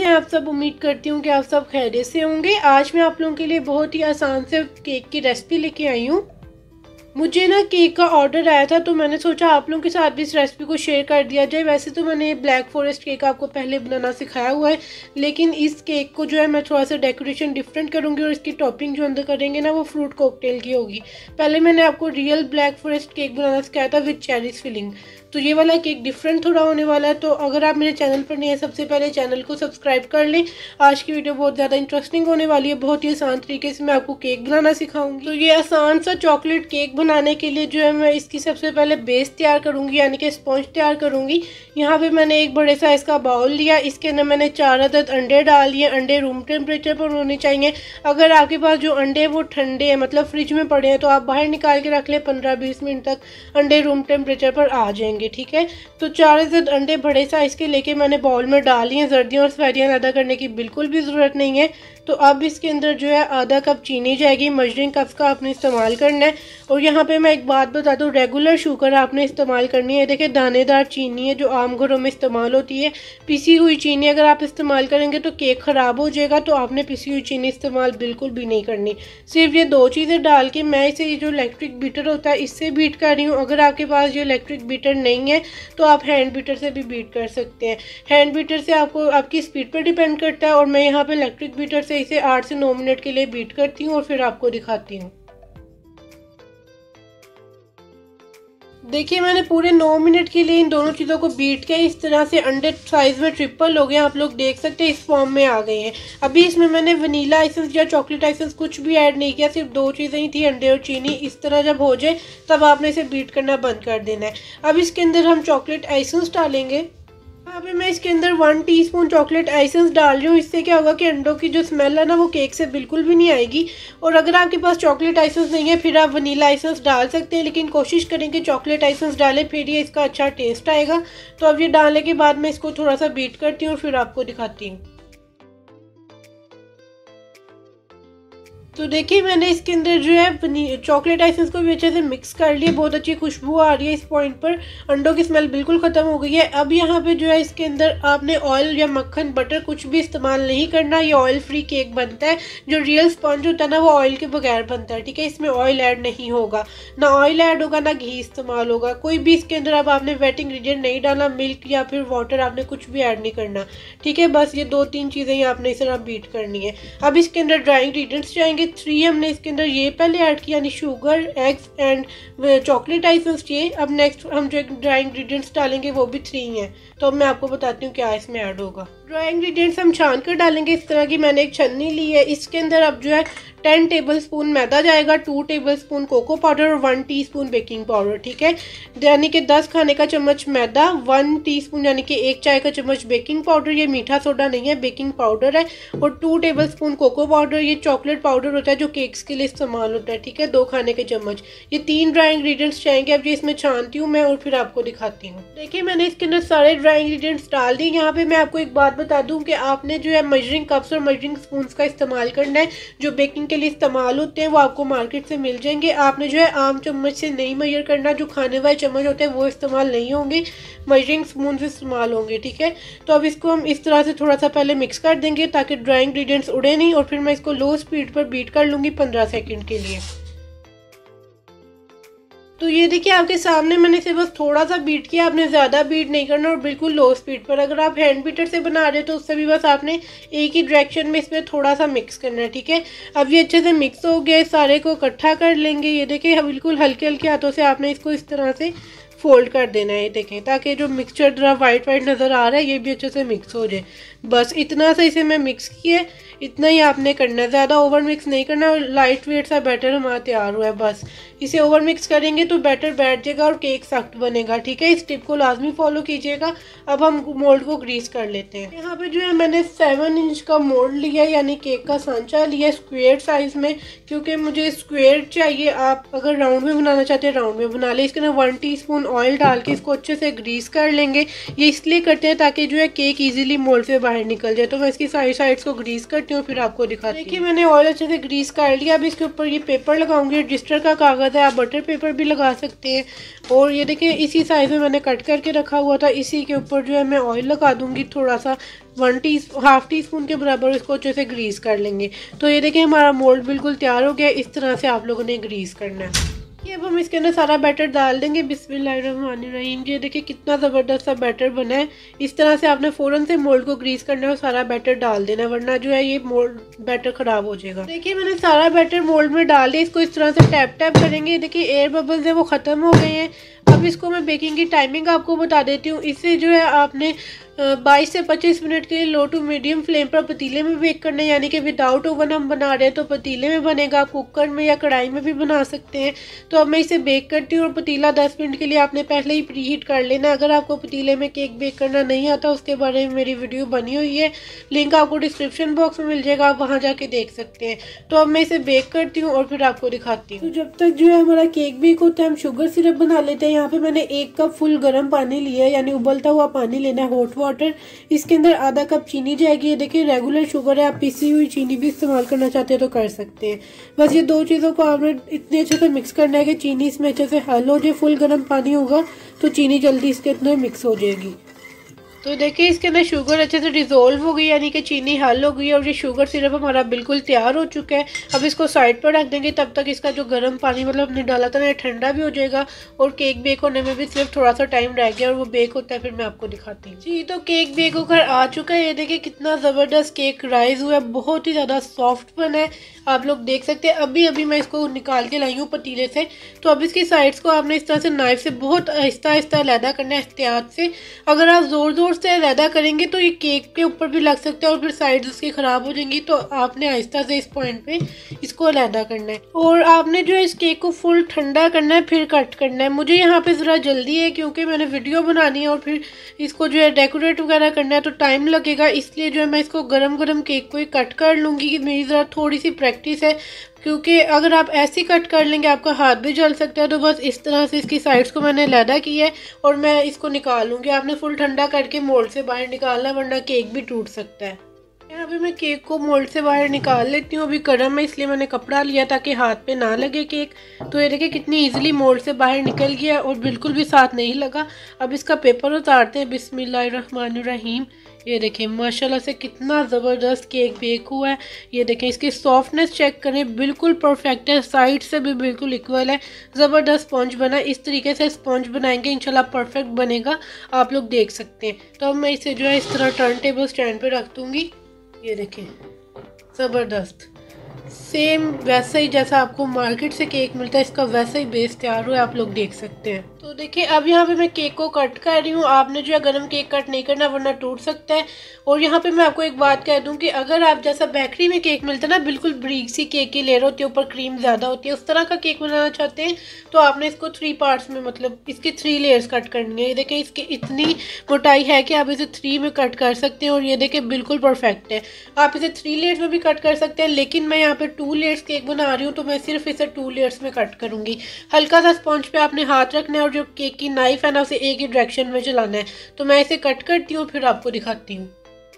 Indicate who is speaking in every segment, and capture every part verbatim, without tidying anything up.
Speaker 1: कैसे हैं आप सब। उम्मीद करती हूँ कि आप सब खैरियत से होंगे। आज मैं आप लोगों के लिए बहुत ही आसान से केक की रेसिपी लेके आई हूँ। मुझे ना केक का ऑर्डर आया था तो मैंने सोचा आप लोगों के साथ भी इस रेसिपी को शेयर कर दिया जाए। वैसे तो मैंने ब्लैक फॉरेस्ट केक आपको पहले बनाना सिखाया हुआ है, लेकिन इस केक को जो है मैं थोड़ा सा डेकोरेशन डिफरेंट करूँगी और इसकी टॉपिंग जो अंदर करेंगे ना वो फ्रूट कॉकटेल की होगी। पहले मैंने आपको रियल ब्लैक फॉरेस्ट केक बनाना सिखाया था विद चेरीज फिलिंग, तो ये वाला केक डिफरेंट थोड़ा होने वाला है। तो अगर आप मेरे चैनल पर नहीं है, सबसे पहले चैनल को सब्सक्राइब कर लें। आज की वीडियो बहुत ज़्यादा इंटरेस्टिंग होने वाली है। बहुत ही आसान तरीके से मैं आपको केक बनाना सिखाऊंगी। तो ये आसान सा चॉकलेट केक बनाने के लिए जो है मैं इसकी सबसे पहले बेस तैयार करूंगी, यानी कि स्पॉन्ज तैयार करूंगी। यहाँ पे मैंने एक बड़े साइज़ का बाउल लिया, इसके अंदर मैंने चार अदद अंडे डाल लिए। अंडे रूम टेम्परेचर पर होने चाहिए। अगर आपके पास जो अंडे वो ठंडे हैं, मतलब फ्रिज में पड़े हैं, तो आप बाहर निकाल के रख लें। पंद्रह बीस मिनट तक अंडे रूम टेम्परेचर पर आ जाएंगे। ठीक है, तो चार अदद अंडे बड़े साइज़ के लेके मैंने बाउल में डाल लिए। जर्दियाँ और सफेदियाँ अदा करने की बिल्कुल भी ज़रूरत नहीं है। तो अब इसके अंदर जो है आधा कप चीनी जाएगी। मजरिंग कप का आपने इस्तेमाल करना है। और यहाँ पे मैं एक बात बता दूँ, रेगुलर शुगर आपने इस्तेमाल करनी है। देखिए दानेदार चीनी है जो आम घरों में इस्तेमाल होती है। पिसी हुई चीनी अगर आप इस्तेमाल करेंगे तो केक ख़राब हो जाएगा, तो आपने पिसी हुई चीनी इस्तेमाल बिल्कुल भी नहीं करनी। सिर्फ ये दो चीज़ें डाल के मैं इसे जो इलेक्ट्रिक बीटर होता है इससे बीट कर रही हूँ। अगर आपके पास ये इलेक्ट्रिक बीटर नहीं है तो आप हैंड बीटर से भी बीट कर सकते हैं। हैंड बीटर से आपको आपकी स्पीड पर डिपेंड करता है, और मैं यहाँ पे इलेक्ट्रिक बीटर से इसे आठ से नौ मिनट के लिए बीट करती हूँ और फिर आपको दिखाती हूँ। देखिए मैंने पूरे नौ मिनट के लिए इन दोनों चीज़ों को बीट किया। इस तरह से अंडे साइज़ में ट्रिपल हो गए, आप लोग देख सकते हैं इस फॉर्म में आ गए हैं। अभी इसमें मैंने वनीला एसेंस या चॉकलेट एसेंस कुछ भी ऐड नहीं किया, सिर्फ दो चीज़ें ही थी, अंडे और चीनी। इस तरह जब हो जाए तब आपने इसे बीट करना बंद कर देना है। अब इसके अंदर हम चॉकलेट एसेंस डालेंगे। यहाँ पे मैं इसके अंदर वन टीस्पून चॉकलेट एसेंस डाल रही हूँ। इससे क्या होगा कि अंडों की जो स्मेल है ना वो केक से बिल्कुल भी नहीं आएगी। और अगर आपके पास चॉकलेट एसेंस नहीं है फिर आप वनीला एसेंस डाल सकते हैं, लेकिन कोशिश करें कि चॉकलेट एसेंस डालें, फिर ये इसका अच्छा टेस्ट आएगा। तो अब ये डालने के बाद मैं इसको थोड़ा सा बीट करती हूँ और फिर आपको दिखाती हूँ। तो देखिए मैंने इसके अंदर जो है चॉकलेट एसेंस को भी अच्छे से मिक्स कर लिया। बहुत अच्छी खुशबू आ रही है। इस पॉइंट पर अंडों की स्मेल बिल्कुल ख़त्म हो गई है। अब यहाँ पे जो है इसके अंदर आपने ऑयल या मक्खन बटर कुछ भी इस्तेमाल नहीं करना। ये ऑयल फ्री केक बनता है। जो रियल स्पंज होता है ना वो ऑयल के बगैर बनता है। ठीक है, इसमें ऑयल ऐड नहीं होगा, ना ऑयल ऐड होगा ना घी इस्तेमाल होगा। कोई भी इसके अंदर अब आपने वेट इंग्रीडियंट नहीं डालना, मिल्क या फिर वाटर आपने कुछ भी ऐड नहीं करना। ठीक है, बस ये दो तीन चीज़ें ही आपने इस तरह बीट करनी है। अब इसके अंदर ड्राई इंग्रीडियंट्स जाएंगे। थ्री हमने इसके अंदर ये पहले ऐड किया, यानी sugar, eggs and chocolate essence ये। अब नेक्स्ट हम जो ड्राई इंग्रेडिएंट्स डालेंगे वो भी थ्री हैं। तो अब मैं आपको बताती हूँ क्या इसमें ऐड होगा। ड्राई इंग्रेडिएंट्स हम छान कर डालेंगे। इस तरह की मैंने एक छन्नी ली है। इसके अंदर अब जो है टेन टेबल स्पून मैदा जाएगा, two tablespoon cocoa powder और वन टीस्पून बेकिंग पाउडर। ठीक है, यानी कि दस खाने का चम्मच मैदा, वन टीस्पून यानी कि एक चाय का चम्मच बेकिंग पाउडर। ये मीठा सोडा नहीं है, बेकिंग पाउडर है। और two tablespoon cocoa powder, ये चॉकलेट पाउडर होता है जो केक्स के लिए इस्तेमाल होता है। ठीक है, दो खाने के चम्मच। ये तीन ड्राई इंग्रेडिएंट्स चाहिए। अब ये इसमें छानती हूँ मैं और फिर आपको दिखाती हूँ। देखिए मैंने इसके अंदर सारे ड्राई इंग्रेडिएंट्स डाल दिए। यहाँ पे मैं आपको एक बात बता दूँ कि आपने जो है मेजरिंग कप्स और मेजरिंग स्पून का इस्तेमाल करना है। जो बेकिंग के लिए इस्तेमाल होते हैं वो आपको मार्केट से मिल जाएंगे। आपने जो है आम चम्मच से नहीं मेजर करना, जो खाने वाले चम्मच होते हैं वो इस्तेमाल नहीं होंगे, मेजरिंग स्पून से इस्तेमाल होंगे। ठीक है, तो अब इसको हम इस तरह से थोड़ा सा पहले मिक्स कर देंगे ताकि ड्राई इंग्रेडिएंट्स उड़े नहीं, और फिर मैं इसको लो स्पीड पर बीट कर लूँगी पंद्रह सेकेंड के लिए। तो ये देखिए आपके सामने मैंने इसे बस थोड़ा सा बीट किया, आपने ज़्यादा बीट नहीं करना और बिल्कुल लो स्पीड पर। अगर आप हैंड बीटर से बना रहे हो तो उससे भी बस आपने एक ही डायरेक्शन में इसमें थोड़ा सा मिक्स करना है। ठीक है, अब ये अच्छे से मिक्स हो गया, सारे को इकट्ठा कर लेंगे। ये देखिए बिल्कुल हल्के हल्के हाथों से आपने इसको इस तरह से फोल्ड कर देना है। देखें ताकि जो मिक्सचर जरा वाइट वाइट नज़र आ रहा है ये भी अच्छे से मिक्स हो जाए। बस इतना सा इसे मैं मिक्स किए, इतना ही आपने करना है, ज़्यादा ओवर मिक्स नहीं करना। और लाइट वेट सा बैटर हमारा तैयार हुआ है। बस इसे ओवर मिक्स करेंगे तो बैटर बैठ जाएगा और केक सख्त बनेगा। ठीक है, इस टिप को लाजमी फॉलो कीजिएगा। अब हम मोल्ड को ग्रीस कर लेते हैं। यहाँ पे जो है मैंने सेवन इंच का मोल्ड लिया, यानी केक का सांचा लिया स्क्वायर साइज में, क्योंकि मुझे स्क्वायर चाहिए। आप अगर राउंड में बनाना चाहते हैं राउंड में बना लें। इसके अंदर वन टी स्पून ऑयल डाल के इसको अच्छे से ग्रीस कर लेंगे। ये इसलिए करते हैं ताकि जो है केक इजीली मोल्ड से बाहर निकल जाए। तो मैं इसकी सारी साइड्स को ग्रीस करती हूँ फिर आपको दिखाती हूँ। देखिए मैंने ऑयल अच्छे से ग्रीस कर लिया। अब इसके ऊपर ये पेपर लगाऊंगी, रजिस्टर का कागज़ है, आप बटर पेपर भी लगा सकते हैं। और ये देखिए इसी साइज़ में मैंने कट करके रखा हुआ था, इसी के ऊपर जो है मैं ऑयल लगा दूंगी थोड़ा सा, वन टी हाफ टी स्पून के बराबर। इसको अच्छे से ग्रीस कर लेंगे। तो ये देखिए हमारा मोल्ड बिल्कुल तैयार हो गया। इस तरह से आप लोगों ने ग्रीस करना है। ये अब हम इसके अंदर सारा बैटर डाल देंगे। बिस्मिल्लाहिर्रहमानिर्रहीम। ये देखिए कितना ज़बरदस्त सा बैटर बना है। इस तरह से आपने फ़ौरन से मोल्ड को ग्रीस करना है और सारा बैटर डाल देना है, वरना जो है ये मोल्ड बैटर ख़राब हो जाएगा। देखिए मैंने सारा बैटर मोल्ड में डाल दिया। इसको इस तरह से टैप टैप करेंगे। देखिए एयर बबल्स है वो ख़त्म हो गए हैं। अब इसको मैं बेकिंग की टाइमिंग आपको बता देती हूँ। इससे जो है आपने बाईस से पच्चीस मिनट के लिए लो टू मीडियम फ्लेम पर पतीले में बेक करना है, यानी कि विदाउट ओवन हम बना रहे हैं तो पतीले में बनेगा। आप कुकर में या कढ़ाई में भी बना सकते हैं। तो अब मैं इसे बेक करती हूँ और पतीला दस मिनट के लिए आपने पहले ही प्री हीट कर लेना है। अगर आपको पतीले में केक बेक करना नहीं आता उसके बारे में मेरी वीडियो बनी हुई है, लिंक आपको डिस्क्रिप्शन बॉक्स में मिल जाएगा, आप वहाँ जाके देख सकते हैं। तो अब मैं इसे बेक करती हूँ और फिर आपको दिखाती हूँ। तो जब तक जो है हमारा केक बेक होता है हम शुगर सिरप बना लेते हैं। यहाँ पे मैंने एक कप फुल गर्म पानी लिया है, यानी उबलता हुआ पानी लेना है, हॉट वाटर। इसके अंदर आधा कप चीनी जाएगी। ये देखिए रेगुलर शुगर है, आप पिसी हुई चीनी भी इस्तेमाल करना चाहते हैं तो कर सकते हैं। बस ये दो चीज़ों को आपने इतने अच्छे से मिक्स करना है कि चीनी इसमें अच्छे से हल हो जाए। फुल गर्म पानी होगा तो चीनी जल्दी इसके अंदर मिक्स हो जाएगी। तो देखिए इसके अंदर शुगर अच्छे से डिज़ोल्व हो गई, यानी कि चीनी हल हो गई है और ये शुगर सिरप हमारा बिल्कुल तैयार हो चुका है। अब इसको साइड पर रख देंगे। तब तक इसका जो गर्म पानी मतलब हमने डाला था ना ठंडा भी हो जाएगा और केक बेक होने में भी सिर्फ थोड़ा सा टाइम रह गया और वो बेक होता है फिर मैं आपको दिखाती हूँ। जी तो केक बेक होकर आ चुका है। ये देखिए कितना ज़बरदस्त केक राइज हुआ है, बहुत ही ज़्यादा सॉफ्ट बना है, आप लोग देख सकते हैं। अभी अभी मैं इसको निकाल के लाई हूँ पतीले से। तो अब इसकी साइड्स को आपने इस तरह से नाइफ से बहुत आहिस्ता आहिस्ता अलहदा करना है, एहतियात से। अगर आप ज़ोर ज़ोर से अलहदा करेंगे तो ये केक के ऊपर भी लग सकता है और फिर साइड्स उसकी ख़राब हो जाएंगी। तो आपने आहिस्ता से इस पॉइंट पे इसको अलहदा करना है और आपने जो है इस केक को फुल ठंडा करना है फिर कट करना है। मुझे यहाँ पे ज़रा जल्दी है क्योंकि मैंने वीडियो बनानी है और फिर इसको जो है डेकोरेट वगैरह करना है तो टाइम लगेगा, इसलिए जो है मैं इसको गरम गरम केक को ही कट कर लूँगी। मेरी ज़रा थोड़ी सी प्रैक्टिस है, क्योंकि अगर आप ऐसे कट कर लेंगे आपका हाथ भी जल सकता है। तो बस इस तरह से इसकी साइड्स को मैंने अलहदा किया है और मैं इसको निकाल लूँगी। आपने फुल ठंडा करके मोल्ड से बाहर निकालना, वरना केक भी टूट सकता है। यहाँ पे मैं केक को मोल्ड से बाहर निकाल लेती हूँ। अभी गर्म है इसलिए मैंने कपड़ा लिया ताकि हाथ पे ना लगे केक। तो ये देखिए कितनी इजीली मोल्ड से बाहर निकल गया और बिल्कुल भी साथ नहीं लगा। अब इसका पेपर उतारते हैं। बिस्मिल्लाहिर्रहमानिर्रहीम। ये देखें माशाल्लाह से कितना ज़बरदस्त केक बेक हुआ है। ये देखें इसकी सॉफ्टनेस चेक करें, बिल्कुल परफेक्ट है, साइड से भी बिल्कुल इक्वल है, ज़बरदस्त स्पॉन्ज बना। इस तरीके से स्पॉन्ज बनाएंगे इंशाल्लाह परफेक्ट बनेगा, आप लोग देख सकते हैं। तो अब मैं इसे जो है इस तरह टर्न टेबल स्टैंड पर रख दूँगी। ये देखें ज़बरदस्त सेम वैसा ही जैसा आपको मार्केट से केक मिलता है, इसका वैसा ही बेस तैयार हुआ है, आप लोग देख सकते हैं। तो देखिए अब यहाँ पे मैं केक को कट कर रही हूँ। आपने जो है गरम केक कट नहीं करना वरना टूट सकता है। और यहाँ पे मैं आपको एक बात कह दूँ कि अगर आप जैसा बेकरी में केक मिलता है ना, बिल्कुल बारीक सी केक की लेयर होती है, ऊपर क्रीम ज़्यादा होती है, उस तरह का केक बनाना चाहते हैं तो आपने इसको थ्री पार्ट्स में मतलब इसकी थ्री लेयर्स कट करनी है। ये देखें इसकी इतनी मोटाई है कि आप इसे थ्री में कट कर सकते हैं और ये देखें बिल्कुल परफेक्ट है। आप इसे थ्री लेयर्स में भी कट कर सकते हैं, लेकिन मैं यहाँ पे टू लेयर्स केक बना रही हूँ तो मैं सिर्फ इसे टू लेयर्स में कट करूँगी। हल्का सा स्पॉन्ज पे आपने हाथ रखना है और जो केक की नाइफ है ना उसे एक ही डायरेक्शन में चलाना है। तो मैं इसे कट करती हूँ फिर आपको दिखाती हूँ।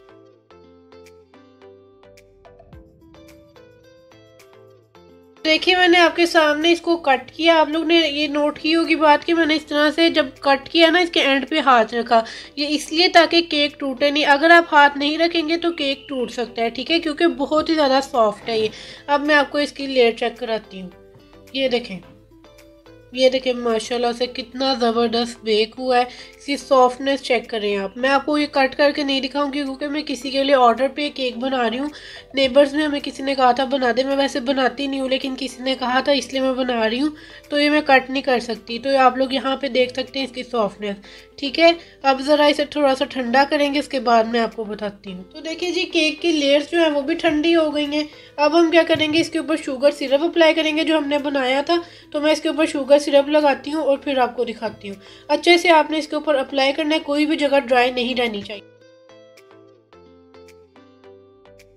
Speaker 1: देखिए मैंने आपके सामने इसको कट किया। आप लोग ने ये नोट की होगी बात कि मैंने इस तरह से जब कट किया ना इसके एंड पे हाथ रखा, ये इसलिए ताकि केक टूटे नहीं। अगर आप हाथ नहीं रखेंगे तो केक टूट सकता है, ठीक है, क्योंकि बहुत ही ज़्यादा सॉफ्ट है ये। अब मैं आपको इसकी लेयर चेक कराती हूँ। ये देखें ये देखें माशाल्लाह से कितना ज़बरदस्त बेक हुआ है। इसकी सॉफ्टनेस चेक करें आप। मैं आपको ये कट करके नहीं दिखाऊंगी क्योंकि मैं किसी के लिए ऑर्डर पे केक बना रही हूँ। नेबर्स में हमें किसी ने कहा था बना दे, मैं वैसे बनाती नहीं हूँ लेकिन किसी ने कहा था इसलिए मैं बना रही हूँ, तो ये मैं कट नहीं कर सकती। तो आप लोग यहाँ पे देख सकते हैं इसकी सॉफ्टनेस, ठीक है। अब ज़रा इसे थोड़ा सा ठंडा करेंगे, इसके बाद मैं आपको बताती हूँ। तो देखिए जी केक की लेयर्स जो है वो भी ठंडी हो गई हैं। अब हम क्या करेंगे, इसके ऊपर शुगर सिरप अप्लाई करेंगे जो हमने बनाया था। तो मैं इसके ऊपर शुगर सिरप लगाती हूँ और फिर आपको दिखाती हूँ। अच्छे से आपने इसके ऊपर अप्लाई करना है, कोई भी जगह ड्राई नहीं रहनी चाहिए।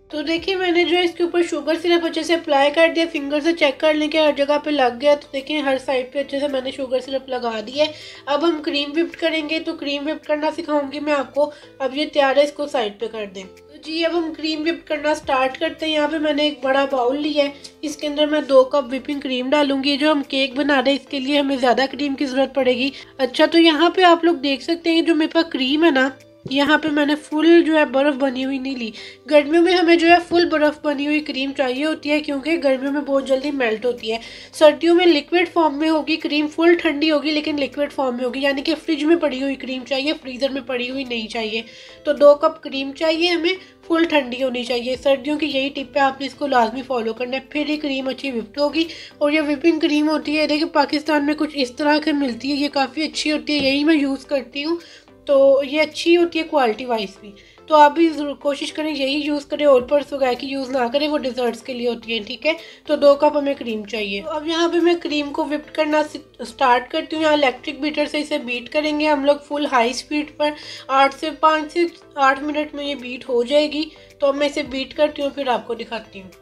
Speaker 1: तो देखिए मैंने जो है इसके ऊपर शुगर सिरप अच्छे से अप्लाई कर दिया, फिंगर से चेक कर लें कि हर जगह पे लग गया। तो देखिए हर साइड पे अच्छे से मैंने शुगर सिरप लगा दी है। अब हम क्रीम विप्ड करेंगे, तो क्रीम विप्ड करना सिखाऊंगी मैं आपको। अब ये तैयार है, इसको साइड पे कर दें। तो जी अब हम क्रीम विप्ड करना स्टार्ट करते हैं। यहाँ पे मैंने एक बड़ा बाउल लिया है, इसके अंदर मैं दो कप विपिंग क्रीम डालूंगी। जो हम केक बना रहे हैं इसके लिए हमें ज़्यादा क्रीम की ज़रूरत पड़ेगी। अच्छा तो यहाँ पे आप लोग देख सकते हैं जो मेरे पास क्रीम है ना, यहाँ पे मैंने फुल जो है बर्फ़ बनी हुई नहीं ली। गर्मियों में हमें जो है फुल बर्फ़ बनी हुई क्रीम चाहिए होती है, क्योंकि गर्मियों में बहुत जल्दी मेल्ट होती है। सर्दियों में लिक्विड फॉर्म में होगी क्रीम, फुल ठंडी होगी लेकिन लिक्विड फॉर्म में होगी, यानी कि फ्रिज में पड़ी हुई क्रीम चाहिए, फ्रीज़र में पड़ी हुई नहीं चाहिए। तो दो कप क्रीम चाहिए हमें, फुल ठंडी होनी चाहिए। सर्दियों की यही टिप है, आपने इसको लाजमी फॉलो करना है, फिर ही क्रीम अच्छी विप्ड होगी। और ये विपिंग क्रीम होती है देखिए पाकिस्तान में कुछ इस तरह की मिलती है, ये काफ़ी अच्छी होती है, यही मैं यूज़ करती हूँ। तो ये अच्छी होती है क्वालिटी वाइज भी। तो आप भी ज़रूर कोशिश करें यही यूज़ करें, और पर्स वगैरह की यूज़ ना करें, वो डिज़र्ट्स के लिए होती है, ठीक है। तो दो कप हमें क्रीम चाहिए। तो अब यहाँ पे मैं क्रीम को विप्ड करना स्टार्ट करती हूँ। यहाँ इलेक्ट्रिक बीटर से इसे बीट करेंगे हम लोग फुल हाई स्पीड पर। आठ से पाँच से आठ मिनट में ये बीट हो जाएगी। तो अब मैं इसे बीट करती हूँ, फिर आपको दिखाती हूँ।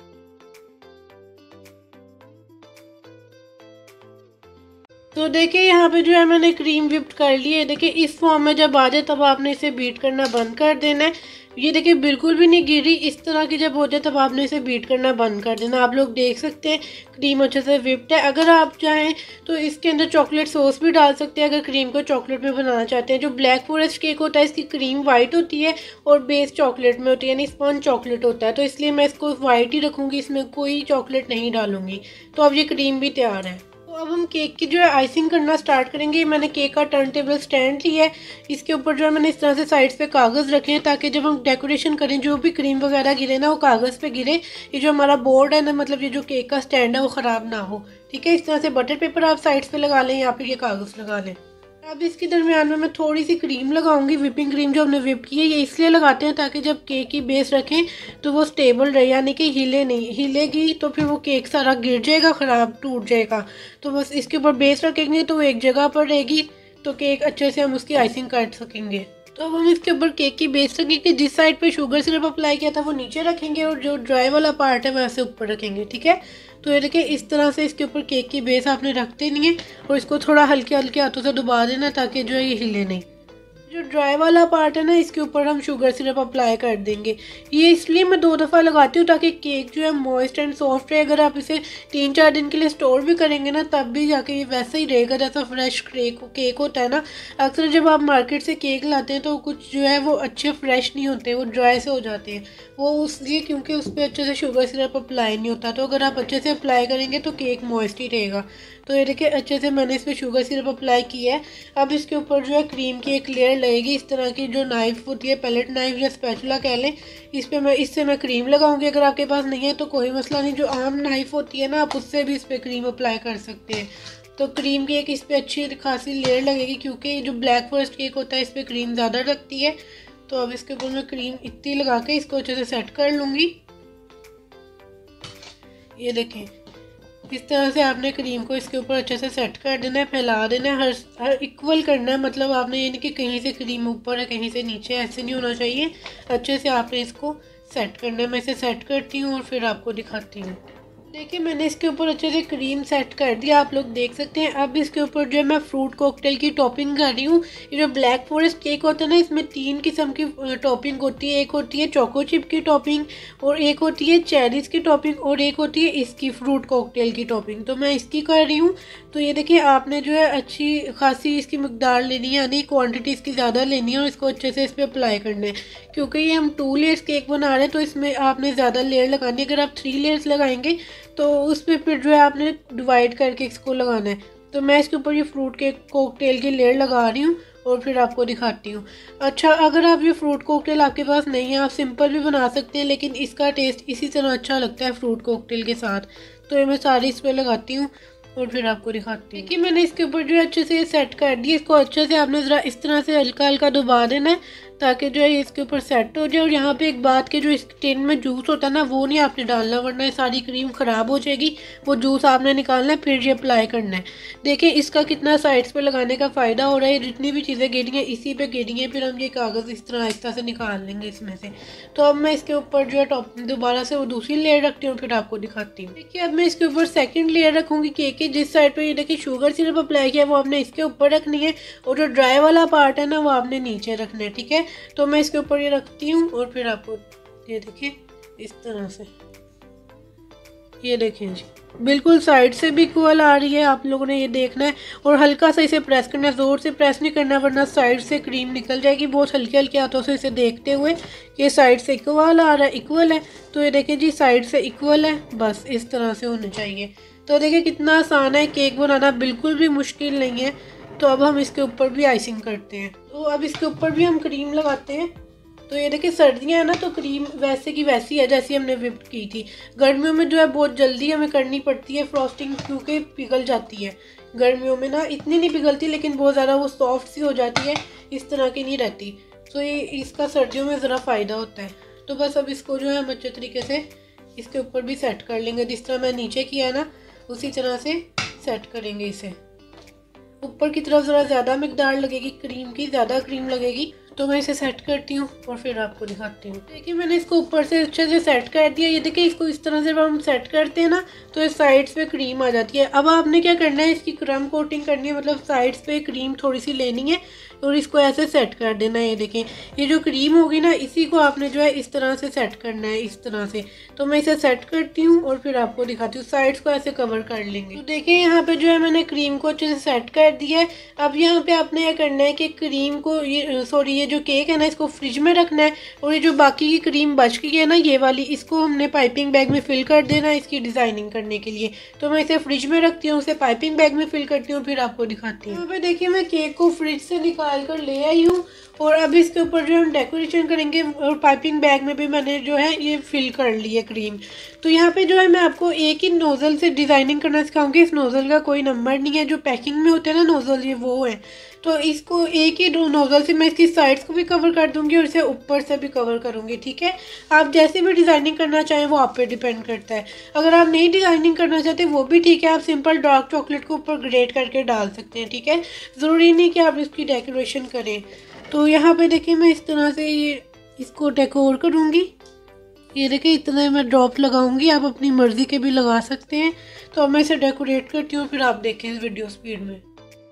Speaker 1: तो देखिए यहाँ पे जो है मैंने क्रीम विप्ड कर ली है। देखिए इस फॉर्म में जब आ जाए तब आपने इसे बीट करना बंद कर देना है। ये देखिए बिल्कुल भी नहीं गिरी, इस तरह की जब हो जाए तब आपने इसे बीट करना बंद कर देना। आप लोग देख सकते हैं क्रीम अच्छे से विप्ड है। अगर आप चाहें तो इसके अंदर चॉकलेट सॉस भी डाल सकते हैं, अगर क्रीम को चॉकलेट में बनाना चाहते हैं। जो ब्लैक फॉरेस्ट केक होता है इसकी क्रीम वाइट होती है और बेस चॉकलेट में होती है, यानी स्पंज चॉकलेट होता है, तो इसलिए मैं इसको वाइट ही रखूँगी, इसमें कोई चॉकलेट नहीं डालूँगी। तो अब ये क्रीम भी तैयार है। तो अब हम केक की जो है आइसिंग करना स्टार्ट करेंगे। मैंने केक का टर्न टेबल स्टैंड लिया है, इसके ऊपर जो है मैंने इस तरह से साइड्स पे कागज़ रखे हैं, ताकि जब हम डेकोरेशन करें जो भी क्रीम वगैरह गिरे ना वो कागज़ पे गिरे। ये जो हमारा बोर्ड है ना, मतलब ये जो केक का स्टैंड है वो ख़राब ना हो, ठीक है। इस तरह से बटर पेपर आप साइड्स पे लगा लें, यहाँ पे ये कागज़ लगा लें। अब इसके दरमियान में मैं थोड़ी सी क्रीम लगाऊंगी। विपिंग क्रीम जो हमने विप की है ये इसलिए लगाते हैं ताकि जब केक की बेस रखें तो वो स्टेबल रहे, यानी कि हिले नहीं। हिलेगी तो फिर वो केक सारा गिर जाएगा, ख़राब टूट जाएगा। तो बस इसके ऊपर बेस रखेंगे तो वो एक जगह पर रहेगी, तो केक अच्छे से हम उसकी आइसिंग कर सकेंगे। तो अब हम इसके ऊपर केक की बेस रखेंगे, जिस साइड पे शुगर सिरप अप्लाई किया था वो नीचे रखेंगे और जो ड्राई वाला पार्ट है वैसे ऊपर रखेंगे, ठीक है। तो ये देखिए इस तरह से इसके ऊपर केक की बेस आपने रखते नहीं है और इसको थोड़ा हल्के हल्के हाथों से दबा देना ताकि जो है ये हिले नहीं। जो ड्राई वाला पार्ट है ना इसके ऊपर हम शुगर सिरप अप्लाई कर देंगे। ये इसलिए मैं दो दफ़ा लगाती हूँ ताकि केक जो है मॉइस्ट एंड सॉफ्ट रहे। अगर आप इसे तीन चार दिन के लिए स्टोर भी करेंगे ना तब भी जाके ये वैसे ही रहेगा जैसा फ्रेश केक केक होता है ना। अक्सर जब आप मार्केट से केक लाते हैं तो कुछ जो है वो अच्छे फ्रेश नहीं होते, वो ड्राई से हो जाते हैं। वो उसलिए क्योंकि उस पर अच्छे से शुगर सिरप अप्लाई नहीं होता। तो अगर आप अच्छे से अप्लाई करेंगे तो केक मॉइस्ट ही रहेगा। तो ये देखिए अच्छे से मैंने इस पर शुगर सिरप अप्लाई किया है। अब इसके ऊपर जो है क्रीम की एक लेयर लगेगी, इस तरह की जो नाइफ होती है, पैलेट नाइफ या स्पैचुला कह लें, इस पर मैं इससे मैं क्रीम लगाऊंगी। अगर आपके पास नहीं है तो कोई मसला नहीं, जो आम नाइफ होती है ना आप उससे भी इस पर क्रीम अप्लाई कर सकते हैं। तो क्रीम की एक इस पर अच्छी खासी लेयर लगेगी, क्योंकि जो ब्लैक फॉरेस्ट केक होता है इस पर क्रीम ज़्यादा लगती है। तो अब इसके ऊपर मैं क्रीम इतनी लगा के इसको अच्छे से सेट कर लूँगी। ये देखें इस तरह से आपने क्रीम को इसके ऊपर अच्छे से सेट कर देना है, फैला देना है, हर हर इक्वल करना है। मतलब आपने ये नहीं कि कहीं से क्रीम ऊपर है कहीं से नीचे, ऐसे नहीं होना चाहिए। अच्छे से आपने इसको सेट करना है। मैं इसे सेट करती हूँ और फिर आपको दिखाती हूँ। देखिए मैंने इसके ऊपर अच्छे से क्रीम सेट कर दिया, आप लोग देख सकते हैं। अब इसके ऊपर जो है मैं फ्रूट कॉकटेल की टॉपिंग कर रही हूँ। ये जो ब्लैक फॉरेस्ट केक होता है ना इसमें तीन किस्म की टॉपिंग होती है। एक होती है चोको चिप की टॉपिंग, और एक होती है चेरीज़ की टॉपिंग, और एक होती है इसकी फ्रूट कॉकटेल की टॉपिंग। तो मैं इसकी कर रही हूँ। तो ये देखिए आपने जो है अच्छी खासी इसकी मकदार लेनी है, यानी क्वान्टिटी इसकी ज़्यादा लेनी है और इसको अच्छे से इस पर अप्लाई करना है। क्योंकि ये हम टू लेयर्स केक बना रहे हैं तो इसमें आपने ज़्यादा लेयर लगानी है। अगर आप थ्री लेयर्स लगाएंगे तो उस पर फिर जो है आपने डिवाइड करके इसको लगाना है। तो मैं इसके ऊपर ये फ्रूट के कॉकटेल की लेयर लगा रही हूँ और फिर आपको दिखाती हूँ। अच्छा अगर आप ये फ्रूट कॉकटेल आपके पास नहीं है आप सिंपल भी बना सकते हैं, लेकिन इसका टेस्ट इसी तरह अच्छा लगता है फ्रूट कॉकटेल के साथ। तो ये मैं सारी इस पर लगाती हूँ और फिर आपको दिखाती हूँ। देखिए मैंने इसके ऊपर जो है अच्छे से सेट कर दिया। इसको अच्छे से आपने ज़रा इस तरह से हल्का हल्का दबा देना है ताकि जो है इसके ऊपर सेट हो जाए। और यहाँ पे एक बात कि जो इस टिन में जूस होता है ना वो नहीं आपने डालना, वरना ये सारी क्रीम ख़राब हो जाएगी। वो जूस आपने निकालना है फिर ये अप्लाई करना है। देखिए इसका कितना साइड्स पे लगाने का फ़ायदा हो रहा है। जितनी भी चीज़ें गिरी हैं इसी पे गिरी हैं। फिर हम ये कागज़ इस तरह आहिस्ता से निकाल लेंगे इसमें से। तो अब मैं इसके ऊपर जो है टॉप दोबारा से वो दूसरी लेयर रखती हूँ, फिर आपको दिखाती हूँ। देखिए अब मैं इसके ऊपर सेकंड लेयर रखूँगी केक की। जिस साइड पे ये देखिए शुगर सिरप अप्लाई किया वो आपने इसके ऊपर रखनी है, और जो ड्राई वाला पार्ट है ना वो आपने नीचे रखना है, ठीक है। तो मैं इसके ऊपर ये रखती हूँ और फिर आपको ये देखिए इस तरह से, ये देखें जी बिल्कुल साइड से भी इक्वल आ रही है। आप लोगों ने ये देखना है और हल्का सा इसे प्रेस करना है, ज़ोर से प्रेस नहीं करना वरना साइड से क्रीम निकल जाएगी। बहुत हल्के हल्के हाथों से इसे देखते हुए कि साइड से इक्वल आ रहा है, इक्वल है। तो ये देखिए जी साइड से इक्वल है, बस इस तरह से होना चाहिए। तो देखिए कितना आसान है केक बनाना, बिल्कुल भी मुश्किल नहीं है। तो अब हम इसके ऊपर भी आइसिंग करते हैं। तो अब इसके ऊपर भी हम क्रीम लगाते हैं। तो ये देखिए सर्दियाँ है ना तो क्रीम वैसे की वैसी है जैसी हमने विप की थी। गर्मियों में जो है बहुत जल्दी हमें करनी पड़ती है फ्रॉस्टिंग, क्योंकि पिघल जाती है। गर्मियों में ना इतनी नहीं पिघलती लेकिन बहुत ज़्यादा वो सॉफ्ट सी हो जाती है, इस तरह की नहीं रहती। तो ये इसका सर्दियों में ज़रा फ़ायदा होता है। तो बस अब इसको जो है हम अच्छे तरीके से इसके ऊपर भी सेट कर लेंगे। जिस तरह मैं नीचे किया है ना उसी तरह से सेट करेंगे इसे। ऊपर की तरफ ज़रा ज़्यादा मिकदार लगेगी क्रीम की, ज़्यादा क्रीम लगेगी। तो मैं इसे सेट करती हूँ और फिर आपको दिखाती हूँ। देखिए मैंने इसको ऊपर से अच्छे से सेट कर दिया। ये देखिए इसको इस तरह से हम सेट करते हैं ना तो इस साइड्स पे क्रीम आ जाती है। अब आपने क्या करना है, इसकी क्रम कोटिंग करनी है, मतलब साइड्स पे क्रीम थोड़ी सी लेनी है और इसको ऐसे सेट कर देना है। ये देखें ये जो क्रीम होगी ना इसी को आपने जो है इस तरह से सेट करना है, इस तरह से। तो मैं इसे सेट करती हूँ और फिर आपको दिखाती हूँ। साइड्स को ऐसे कवर कर लेंगे। तो देखिए यहाँ पे जो है मैंने क्रीम को अच्छे से सेट कर दिया है। अब यहाँ पे आपने यह करना है कि क्रीम को ये सॉरी ये जो केक है ना इसको फ्रिज में रखना है, और ये जो बाकी की क्रीम बच गई है ना ये वाली, इसको हमने पाइपिंग बैग में फिल कर देना है इसकी डिज़ाइनिंग करने के लिए। तो मैं इसे फ्रिज में रखती हूँ, उसे पाइपिंग बैग में फिल करती हूँ, फिर आपको दिखाती हूँ। यहाँ पे देखिए मैं केक को फ्रिज से निकाल कर ले आई हूँ और अब इसके ऊपर जो हम डेकोरेशन करेंगे, और पाइपिंग बैग में भी मैंने जो है ये फिल कर ली है क्रीम। तो यहाँ पे जो है मैं आपको एक ही नोज़ल से डिज़ाइनिंग करना सिखाऊंगी। इस नोज़ल का कोई नंबर नहीं है, जो पैकिंग में होते हैं ना नोज़ल ये वो है। तो इसको एक ही नोज़ल से मैं इसकी साइड्स को भी कवर कर दूंगी और इसे ऊपर से भी कवर करूंगी, ठीक है। आप जैसे भी डिज़ाइनिंग करना चाहें वो आप पे डिपेंड करता है। अगर आप नहीं डिज़ाइनिंग करना चाहते वो भी ठीक है, आप सिंपल डार्क चॉकलेट को ऊपर ग्रेट करके डाल सकते हैं, ठीक है। ज़रूरी नहीं कि आप इसकी डेकोरेशन करें। तो यहाँ पे देखिए मैं इस तरह से ये इसको डेकोर करूँगी। ये देखिए इतना मैं ड्रॉप लगाऊंगी, आप अपनी मर्ज़ी के भी लगा सकते हैं। तो अब मैं इसे डेकोरेट करती हूँ, फिर आप देखें इस वीडियो स्पीड में।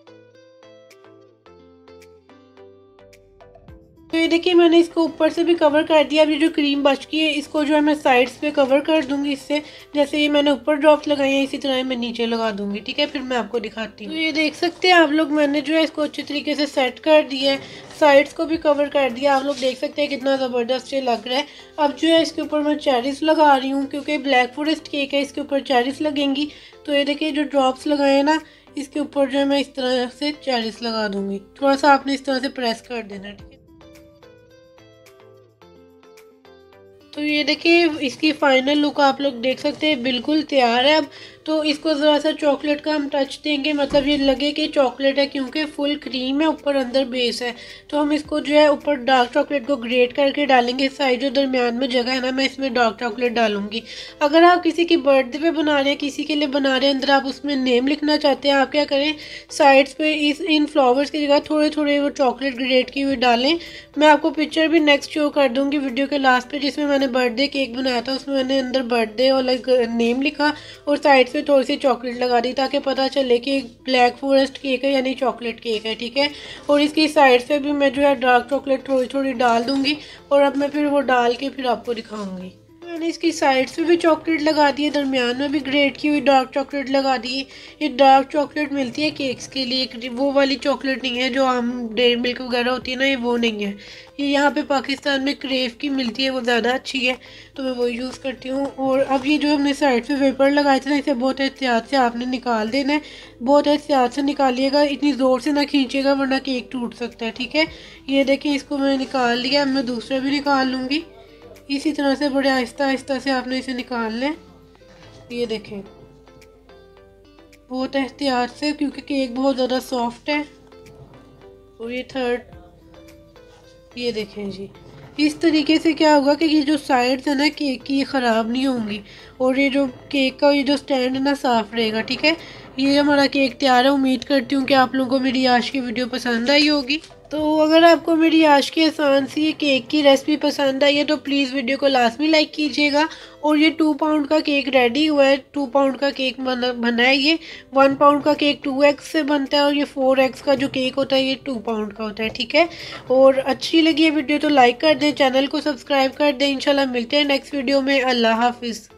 Speaker 1: तो ये देखिए मैंने इसको ऊपर से भी कवर कर दिया। अब ये जो क्रीम बच गई है इसको जो है मैं साइड्स पे कवर कर दूंगी इससे। जैसे ये मैंने ऊपर ड्रॉप्स लगाए हैं इसी तरह मैं नीचे लगा दूंगी, ठीक है। फिर मैं आपको दिखाती हूँ। तो ये देख सकते हैं आप लोग, मैंने जो है इसको अच्छे तरीके से सेट कर दिया है, साइड्स को भी कवर कर दिया। आप लोग देख सकते हैं कितना ज़बरदस्त ये लग रहा है। अब जो है इसके ऊपर मैं चेरीज लगा रही हूँ, क्योंकि ब्लैक फॉरेस्ट केक है इसके ऊपर चेरीज लगेंगी। तो ये देखिए जो ड्रॉप्स लगाए हैं ना इसके ऊपर जो है मैं इस तरह से चेरीज लगा दूंगी। थोड़ा सा आपने इस तरह से प्रेस कर देना, ठीक है। तो ये देखिए इसकी फाइनल लुक आप लोग देख सकते हैं, बिल्कुल तैयार है। अब तो इसको ज़रा सा चॉकलेट का हम टच देंगे, मतलब ये लगे कि चॉकलेट है, क्योंकि फुल क्रीम है ऊपर अंदर बेस है। तो हम इसको जो है ऊपर डार्क चॉकलेट को ग्रेट करके डालेंगे। साइड जो दरमियान में जगह है ना मैं इसमें डार्क चॉकलेट डालूंगी। अगर आप किसी की बर्थडे पे बना रहे हैं, किसी के लिए बना रहे हैं, अंदर आप उसमें नेम लिखना चाहते हैं, आप क्या करें साइड्स पे इस इन फ्लावर्स की जगह थोड़े थोड़े वो चॉकलेट ग्रेट की हुई डालें। मैं आपको पिक्चर भी नेक्स्ट शो कर दूँगी वीडियो के लास्ट पे, जिसमें मैंने बर्थडे केक बनाया था। उसमें मैंने अंदर बर्थडे और लाइक नेम लिखा और साइड से थोड़ी सी चॉकलेट लगा दी, ताकि पता चले कि ब्लैक फॉरेस्ट केक है यानी चॉकलेट केक है, ठीक है। और इसकी साइड से भी मैं जो है डार्क चॉकलेट थोड़ी थोड़ी डाल दूंगी, और अब मैं फिर वो डाल के फिर आपको दिखाऊंगी। मैंने इसकी साइड्स पे भी चॉकलेट लगा दी है, दरमियान में भी ग्रेट की हुई डार्क चॉकलेट लगा दी है। ये डार्क चॉकलेट मिलती है केक्स के लिए, वो वाली चॉकलेट नहीं है जो आम डेयरी मिल्क वगैरह होती है ना, ये वो नहीं है। ये यहाँ पे पाकिस्तान में क्रेव की मिलती है, वो ज़्यादा अच्छी है, तो मैं वो यूज़ करती हूँ। और अब ये जो हमने साइड पे वेपर लगाए थे ना, इसे बहुत एहतियात से आपने निकाल देना है। बहुत एहतियात से निकालिएगा, इतनी ज़ोर से ना खींचिएगा वरना केक टूट सकता है, ठीक है। ये देखिए इसको मैंने निकाल लिया, अब मैं दूसरा भी निकाल लूँगी। इसी तरह से बड़े आहिस्ता आहिस्ता से आपने इसे निकाल लें। ये देखें बहुत एहतियात से, क्योंकि केक बहुत ज़्यादा सॉफ्ट है। और ये थर्ड ये देखें जी, इस तरीके से क्या होगा कि ये जो साइड्स है ना केक की, ये ख़राब नहीं होंगी और ये जो केक का ये जो स्टैंड है ना साफ़ रहेगा। ठीक है, ये हमारा केक तैयार है। उम्मीद करती हूँ कि आप लोगों को मेरी आज की वीडियो पसंद आई होगी। तो अगर आपको मेरी आज की आसान सी ये केक की रेसिपी पसंद आई है तो प्लीज़ वीडियो को लाजमी लाइक कीजिएगा। और ये टू पाउंड का केक रेडी हुआ है। टू पाउंड का केक बना बना है ये। वन पाउंड का केक टू एक्स से बनता है और ये फोर एक्स का जो केक होता है ये टू पाउंड का होता है। ठीक है, और अच्छी लगी है वीडियो तो लाइक कर दें, चैनल को सब्सक्राइब कर दें। इंशाल्लाह मिलते हैं नेक्स्ट वीडियो में। अल्लाह हाफिज़।